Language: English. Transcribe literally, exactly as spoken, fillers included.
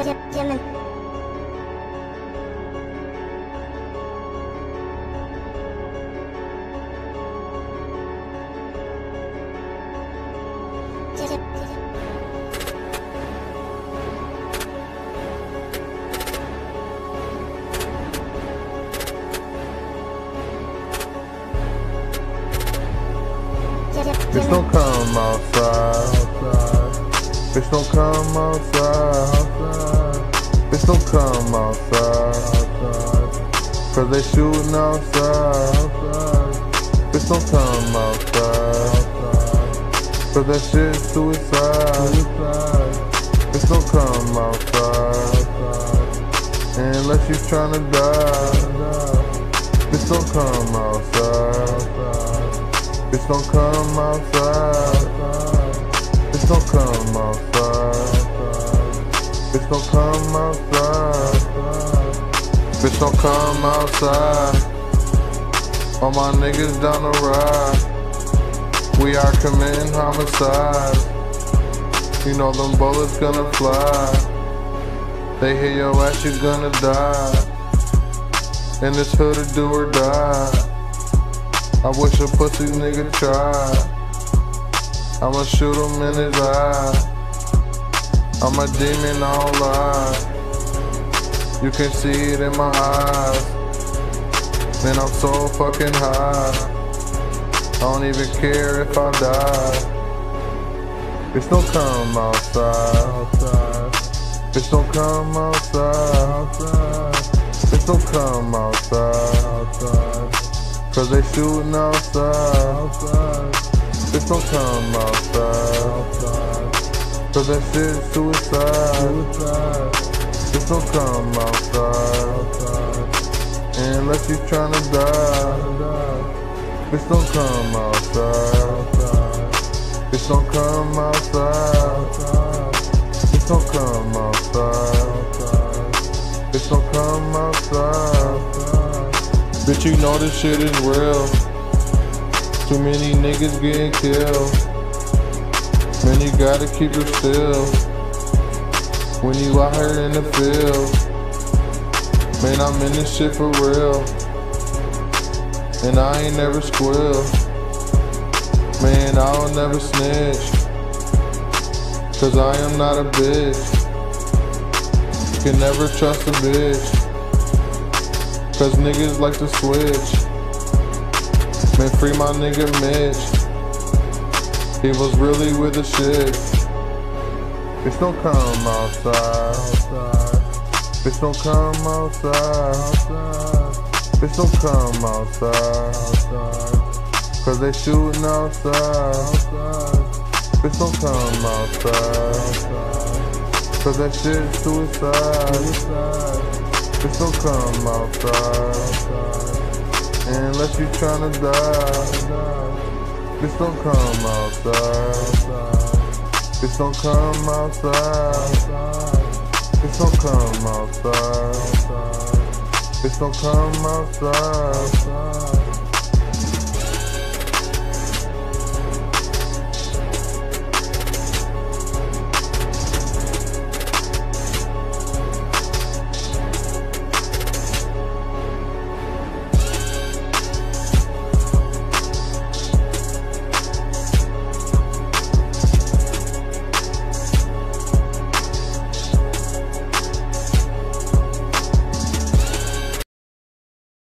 Bitch, don't come outside. Bitch, don't come outside. Bitch, don't come outside. Cause they shooting outside. Bitch, don't come outside. Cause that shit suicide. Bitch, don't come outside. Unless you tryna die. Bitch, don't come outside. Bitch, don't come outside. Bitch, don't come outside. Bitch, don't come outside. Bitch, don't come outside. All my niggas down the ride. We are committing homicide. You know them bullets gonna fly. They hit your ass, you gonna die. In this hood to do or die. I wish a pussy nigga tried. I'ma shoot him in his eye. I'm a demon, I don't lie. You can see it in my eyes. Man, I'm so fucking high. I don't even care if I die. Bitch, don't come outside. Bitch, don't come outside. Bitch, don't come outside. Cause they shooting outside. Bitch, don't come outside. Cause that shit suicide. Bitch, don't come outside. Unless you tryna die. Bitch, don't come outside. Bitch, don't come outside. Bitch, don't come outside. Bitch, don't come outside. Bitch, you know this shit is real. Too many niggas getting killed. Man, you gotta keep it still. When you out here in the field. Man, I'm in this shit for real. And I ain't never squeal. Man, I'll never snitch. Cause I am not a bitch. You can never trust a bitch. Cause niggas like to switch. Man, free my nigga Mitch. He was really with the shit. Bitch, don't come outside. Bitch, don't come outside. Bitch, don't come outside. Cause they shooting outside. Bitch, don't come outside. Cause that shit suicide. Bitch, don't come outside. Unless you tryna die. Bitch, don't come outside. Bitch, don't come outside. Bitch, don't come outside. Bitch, don't come outside.